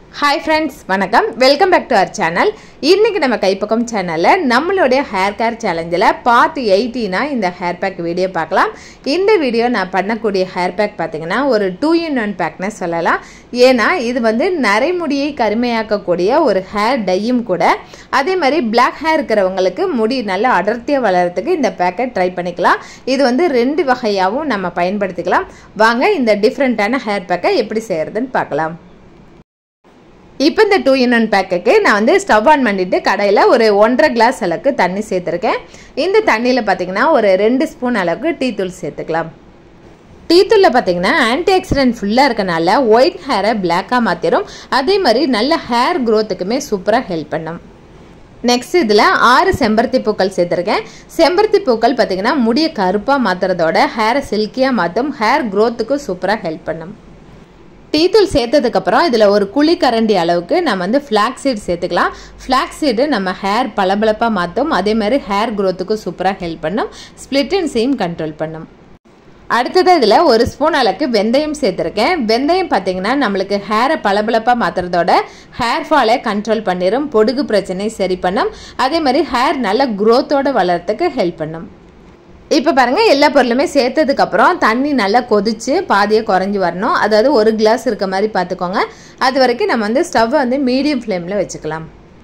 Hi friends, வணக்கம். Welcome back to our channel. இன்னைக்கு நம்ம கைப்பக்கம் சேனல்ல நம்மளுடைய ஹேர் கேர் சேலஞ்சில பார்ட் 18 இந்த ஹேர் பேக் வீடியோ பார்க்கலாம். இந்த வீடியோ நான் பண்ணக்கூடிய ஹேர் பேக் பாத்தீங்கன்னா ஒரு 2-in-1 பேக்னே சொல்லலாம். ஏனா இது வந்து நரைமுடியை கருமையாக்கக்கூடிய ஒரு ஹேர் டையும் கூட. அதே மாதிரி black hair இருக்கிறவங்களுக்கு முடி நல்ல அடர்த்தியா வளரதுக்கு இந்த பேக்கை ட்ரை பண்ணிக்கலாம். இது வந்து ரெண்டு வகையாவும் நம்ம பயன்படுத்திக்கலாம். வாங்க இந்த டிஃபரண்டான ஹேர் பேக்கை எப்படி செய்யறதுன்னு பார்க்கலாம். இப்போ இந்த 2-in-1 பேக்குக்கு நான் வந்து ஸ்டவ் ஆன் பண்ணிட்டு கடையில் ஒரு 1.5 கிளாஸ் அளவுக்கு தண்ணி சேர்த்துருக்கேன். இந்த தண்ணியில் பார்த்தீங்கன்னா ஒரு 2 ஸ்பூன் அளவுக்கு டீ தூள் சேர்த்துக்கலாம். டீ தூளில் பார்த்தீங்கன்னா ஆன்டி ஆக்சிடென்ட் ஃபுல்லாக இருக்கனால ஒயிட் ஹேரை பிளாக்காக மாற்றிடும். அதே மாதிரி நல்ல ஹேர் க்ரோத்துக்குமே சூப்பராக ஹெல்ப் பண்ணும். நெக்ஸ்ட் இதில் 6 செம்பருத்தி பூக்கள் சேர்த்துருக்கேன். செம்பருத்தி பூக்கள் பார்த்தீங்கன்னா முடியை கருப்பாக மாற்றுறதோட ஹேரை சில்கியாக மாற்றும், ஹேர் க்ரோத்துக்கு சூப்பராக ஹெல்ப் பண்ணும். டீ தூள் சேர்த்ததுக்கப்புறம் இதில் ஒரு குழி கரண்டி அளவுக்கு நம்ம வந்து ஃப்ளாக்ஸ் சீட் சேர்த்துக்கலாம். ஃப்ளாக்ஸ் சீடு நம்ம ஹேர் பளபளப்பாக மாற்றும், அதே மாதிரி ஹேர் க்ரோத்துக்கு சூப்பராக ஹெல்ப் பண்ணும், ஸ்ப்ளிட் எண்ட்ஸையும் கண்ட்ரோல் பண்ணும். அடுத்தது இதில் ஒரு ஸ்பூன் அளவுக்கு வெந்தயம் சேர்த்துருக்கேன். வெந்தயம் பார்த்தீங்கன்னா நம்மளுக்கு ஹேரை பளபளப்பாக மாற்றுறதோட ஹேர் ஃபாலை கண்ட்ரோல் பண்ணிடும், பொடுகு பிரச்சனை சரி பண்ணும், அதே மாதிரி ஹேர் நல்ல க்ரோத்தோடு வளர்கிறதுக்கு ஹெல்ப் பண்ணும். இப்போ பாருங்கள், எல்லா பொருளுமே சேர்த்ததுக்கப்புறம் தண்ணி நல்லா கொதிச்சு பாதியாக குறைஞ்சி வரணும். அதாவது 1 கிளாஸ் இருக்க மாதிரி பார்த்துக்கோங்க. அது வரைக்கும் நம்ம வந்து ஸ்டவ்வை வந்து மீடியம் ஃப்ளேமில் வச்சுக்கலாம்.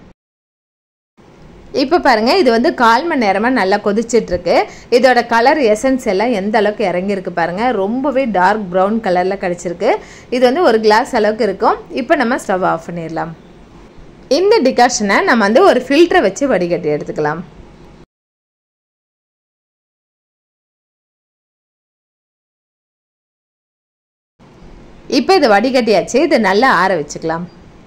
இப்போ பாருங்கள், இது வந்து 1/4 மணி நேரமாக நல்லா கொதிச்சிட்ருக்கு. இதோட கலர் எசன்ஸ் எல்லாம் எந்த அளவுக்கு இறங்கியிருக்கு பாருங்கள், ரொம்பவே டார்க் ப்ரௌன் கலரில் கிடச்சிருக்கு. இது வந்து 1 கிளாஸ் அளவுக்கு இருக்கும். இப்போ நம்ம ஸ்டவ் ஆஃப் பண்ணிடலாம். இந்த டிகாஷனை நம்ம வந்து ஒரு ஃபில்டரை வச்சு வடிகட்டி எடுத்துக்கலாம். இப்போ இது வடிகட்டியாச்சு, இது நல்லா ஆற வச்சுக்கலாம்.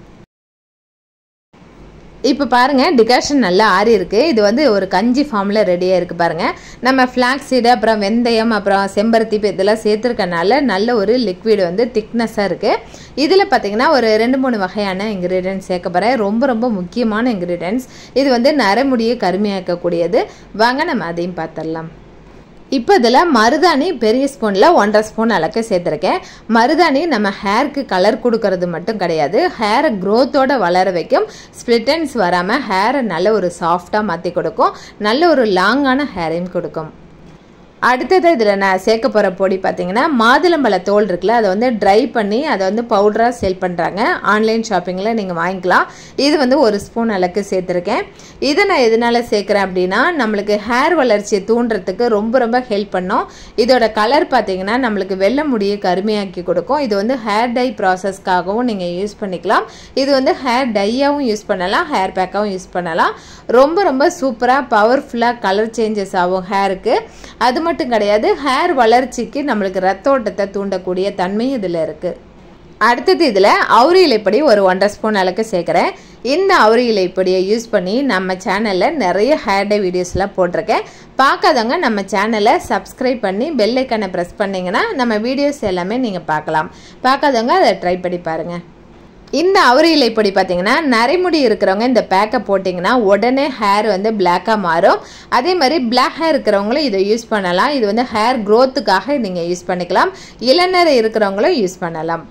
இப்போ பாருங்கள், டிகாஷன் நல்லா ஆறி இருக்குது. இது வந்து ஒரு கஞ்சி ஃபார்மில் ரெடியாக இருக்குது பாருங்கள். நம்ம ஃப்ளாக்ஸ் சீடு, அப்புறம் வெந்தயம், அப்புறம் செம்பருத்தி இதெல்லாம் சேர்த்துருக்கனால நல்ல ஒரு லிக்விட் வந்து திக்னஸாக இருக்குது. இதில் பார்த்தீங்கன்னா ஒரு 2-3 வகையான இன்க்ரீடியன்ட்ஸ் சேர்க்க போகிறேன். ரொம்ப முக்கியமான இன்க்ரீடியன்ட்ஸ். இது வந்து நரைமுடியை கருமையாக்கக்கூடியது. வாங்க நம்ம அதையும் பார்த்துடலாம். இப்போ இதில் மருதாணி பெரிய ஸ்பூனில் 1.5 ஸ்பூன் அளவுக்கு சேர்த்துருக்கேன். மருதாணி நம்ம ஹேருக்கு கலர் கொடுக்கறது மட்டும் கிடையாது, ஹேரை க்ரோத்தோடு வளர வைக்கும், ஸ்ப்ளிட் எண்ட்ஸ் வராமல் ஹேரை நல்ல ஒரு சாஃப்டாக மாற்றி கொடுக்கும், நல்ல ஒரு லாங்கான ஹேரையும் கொடுக்கும். அடுத்தது இதில் நான் சேர்க்க போகிற பொடி பார்த்தீங்கன்னா மாதுளம்பழ தோல் இருக்குல்ல, அதை வந்து ட்ரை பண்ணி அதை வந்து பவுடராக சேல் பண்ணுறாங்க. ஆன்லைன் ஷாப்பிங்கில் நீங்கள் வாங்கிக்கலாம். இது வந்து 1 ஸ்பூன் அளவுக்கு சேர்த்துருக்கேன். இதை நான் எதனால் சேர்க்குறேன் அப்படின்னா நம்மளுக்கு ஹேர் வளர்ச்சியை தூண்டுறதுக்கு ரொம்ப ஹெல்ப் பண்ணும். இதோட கலர் பார்த்தீங்கன்னா நம்மளுக்கு வெள்ளை முடியை கருமையாக்கி கொடுக்கும். இது வந்து ஹேர் டை ப்ராசஸ்க்காகவும் நீங்கள் யூஸ் பண்ணிக்கலாம். இது வந்து ஹேர் டையாகவும் யூஸ் பண்ணலாம், ஹேர் பேக்காகவும் யூஸ் பண்ணலாம். ரொம்ப சூப்பராக பவர்ஃபுல்லாக கலர் சேஞ்சஸ் ஆகும் ஹேருக்கு. அது மட்டும் கிடையாது, ஹேர் வளர்ச்சிக்கு நம்மளுக்கு ரத்த ஓட்டத்தை தூண்டக்கூடிய தன்மை இதில் இருக்குது. அடுத்தது இதில் அவுரி இலைப்பொடி ஒரு 1.5 ஸ்பூன் அளவுக்கு சேர்க்குறேன். இந்த அவுரி இலைப்பொடியை யூஸ் பண்ணி நம்ம சேனலில் நிறைய ஹேர் டை வீடியோஸ்லாம் போட்டிருக்கேன். பார்க்காதவங்க நம்ம சேனலை சப்ஸ்கிரைப் பண்ணி பெல் ஐக்கானை ப்ரெஸ் பண்ணிங்கன்னா நம்ம வீடியோஸ் எல்லாமே நீங்கள் பார்க்கலாம். பார்க்காதவங்க அதை ட்ரை பண்ணி பாருங்கள். இந்த அவுரி இலைப்பொடி பார்த்தீங்கன்னா நரைமுடி இருக்கிறவங்க இந்த பேக்கை போட்டிங்கன்னா உடனே ஹேர் வந்து பிளாக்காக மாறும். அதே மாதிரி பிளாக் ஹேர் இருக்கிறவங்களும் இதை யூஸ் பண்ணலாம். இது வந்து ஹேர் க்ரோத்துக்காக நீங்கள் யூஸ் பண்ணிக்கலாம். இளநரை இருக்கிறவங்களும் யூஸ் பண்ணலாம்.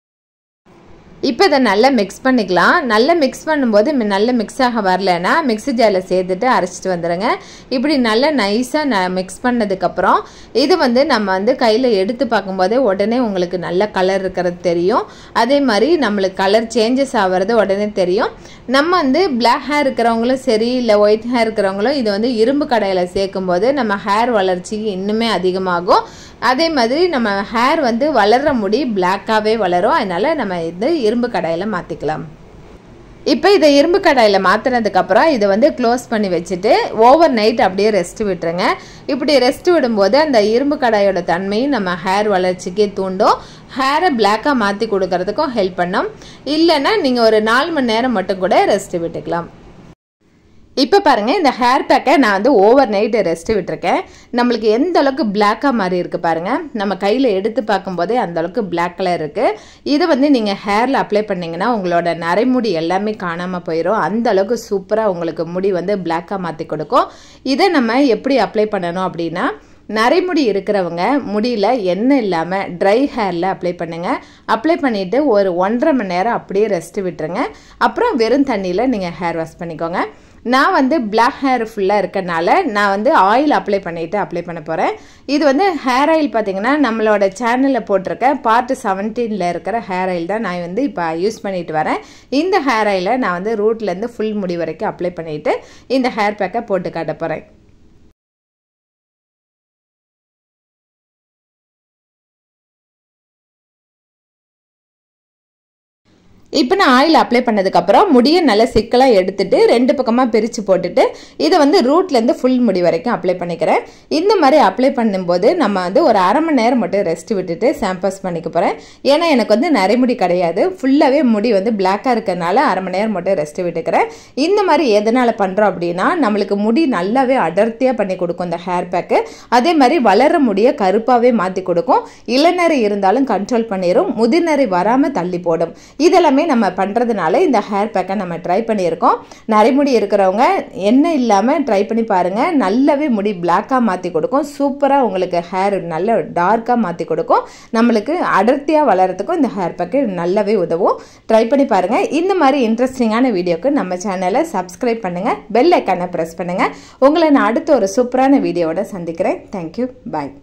இப்போ இதை நல்லா மிக்ஸ் பண்ணிக்கலாம். நல்லா மிக்ஸ் பண்ணும்போது நல்ல மிக்ஸ் ஆக வரலன்னா மிக்ஸி ஜாரில் சேர்த்துட்டு அரைச்சிட்டு வந்துடுங்க. இப்படி நல்லா நைஸாக மிக்ஸ் பண்ணதுக்கப்புறம் இது வந்து நம்ம வந்து கையில் எடுத்து பார்க்கும்போதே உடனே உங்களுக்கு நல்ல கலர் இருக்கிறது தெரியும். அதே மாதிரி நம்மளுக்கு கலர் சேஞ்சஸ் ஆகிறது உடனே தெரியும். நம்ம வந்து பிளாக் ஹேர் இருக்கிறவங்களும் சரி, இல்லை ஒயிட் ஹேர் இருக்கிறவங்களும் இது வந்து இரும்பு கடையில் சேர்க்கும்போது நம்ம ஹேர் வளர்ச்சி இன்னுமே அதிகமாகும். அதே மாதிரி நம்ம ஹேர் வந்து வளர்கிற முடி பிளாக்காகவே வளரும். அதனால் நம்ம இது இரும்பு கடாயில் மாற்றிக்கலாம். இப்போ இதை இரும்பு கடாயில் மாற்றினதுக்கப்புறம் இதை வந்து க்ளோஸ் பண்ணி வச்சுட்டு ஓவர் நைட் அப்படியே ரெஸ்ட் விட்டுருங்க. இப்படி ரெஸ்ட் விடும்போது அந்த இரும்பு கடாயோட தன்மையும் நம்ம ஹேர் வளர்ச்சிக்கே தூண்டும், ஹேரை பிளாக்காக மாற்றி கொடுக்கறதுக்கும் ஹெல்ப் பண்ணும். இல்லைன்னா நீங்கள் ஒரு 4 மணி நேரம் மட்டும் கூட ரெஸ்ட் விட்டுக்கலாம். இப்போ பாருங்கள், இந்த ஹேர் பேக்கை நான் வந்து ஓவர் நைட் ரெஸ்ட் விட்டுருக்கேன். நம்மளுக்கு எந்த அளவுக்கு பிளாக்காக மாதிரி இருக்குது பாருங்கள். நம்ம கையில் எடுத்து பார்க்கும்போதே அந்த அளவுக்கு பிளாக் கலர் இருக்குது. இதை வந்து நீங்கள் ஹேரில் அப்ளை பண்ணிங்கன்னா உங்களோட நரைமுடி எல்லாமே காணாமல் போயிடும். அந்த அளவுக்கு சூப்பராக உங்களுக்கு முடி வந்து பிளாக்காக மாற்றி கொடுக்கும். இதை நம்ம எப்படி அப்ளை பண்ணணும் அப்படின்னா நரைமுடி இருக்கிறவங்க முடியல எண்ணெய் இல்லாமல் ட்ரை ஹேரில் அப்ளை பண்ணுங்கள். அப்ளை பண்ணிவிட்டு ஒரு 1.5 மணி நேரம் அப்படியே ரெஸ்ட் விட்டுருங்க. அப்புறம் வெறும் தண்ணியில் நீங்கள் ஹேர் வாஷ் பண்ணிக்கோங்க. நான் வந்து பிளாக் ஹேர் ஃபுல்லாக இருக்கனால நான் வந்து ஆயில் அப்ளை பண்ண போகிறேன். இது வந்து ஹேர் ஆயில் பார்த்தீங்கன்னா நம்மளோட சேனலில் போட்டிருக்க பார்ட் 17 இருக்கிற ஹேர் ஆயில் தான் நான் வந்து இப்போ யூஸ் பண்ணிட்டு வரேன். இந்த ஹேர் ஆயிலை நான் வந்து ரூட்லேருந்து ஃபுல் முடி வரைக்கும் அப்ளை பண்ணிவிட்டு இந்த ஹேர் பேக்கை போட்டு காட்ட போகிறேன். இப்போ நான் ஆயில் அப்ளை பண்ணதுக்கப்புறம் முடியை நல்லா சிக்கலாக எடுத்துட்டு 2 பக்கமாக பிரித்து போட்டுட்டு இதை வந்து ரூட்லேருந்து ஃபுல் முடி வரைக்கும் அப்ளை பண்ணிக்கிறேன். இந்த மாதிரி அப்ளை பண்ணும்போது நம்ம வந்து ஒரு 1/2 மணி நேரம் மட்டும் ரெஸ்ட் விட்டுட்டு ஷாம்பஸ் பண்ணிக்க போகிறேன். ஏன்னா எனக்கு வந்து நரைமுடி கிடையாது, ஃபுல்லாகவே முடி வந்து பிளாக்காக இருக்கிறதுனால 1/2 மணி நேரம் மட்டும் ரெஸ்ட் விட்டுக்கிறேன். இந்த மாதிரி எதனால் பண்ணுறோம் அப்படின்னா நம்மளுக்கு முடி நல்லாவே அடர்த்தியாக பண்ணி கொடுக்கும் இந்த ஹேர் பேக்கு. அதே மாதிரி வளர முடியை கருப்பாகவே மாற்றி கொடுக்கும். இளநரை இருந்தாலும் கண்ட்ரோல் பண்ணிடும், முதிர்நரை வராமல் தள்ளி போடும். இதெல்லாமே நம்ம பண்றதுனால இந்த ஹேர் பேக்கை நம்ம ட்ரை பண்ணியிருக்கோம். நரைமுடி இருக்கிறவங்க எண்ணெய் இல்லாமல் ட்ரை பண்ணி பாருங்க. நல்லாவே முடி பிளாக்காக மாற்றி கொடுக்கும். சூப்பராக உங்களுக்கு ஹேர் நல்ல டார்க்காக மாற்றி கொடுக்கும். நம்மளுக்கு அடர்த்தியாக வளர்கிறதுக்கும் இந்த ஹேர் பேக்கு நல்லாவே உதவும். ட்ரை பண்ணி பாருங்க. இந்த மாதிரி இன்ட்ரெஸ்டிங்கான வீடியோக்கு நம்ம சேனலை சப்ஸ்கிரைப் பண்ணுங்க, பெல் ஐக்கானை ப்ரெஸ் பண்ணுங்க. உங்களை நான் அடுத்த ஒரு சூப்பரான வீடியோவோட சந்திக்கிறேன். தேங்க்யூ, பாய்.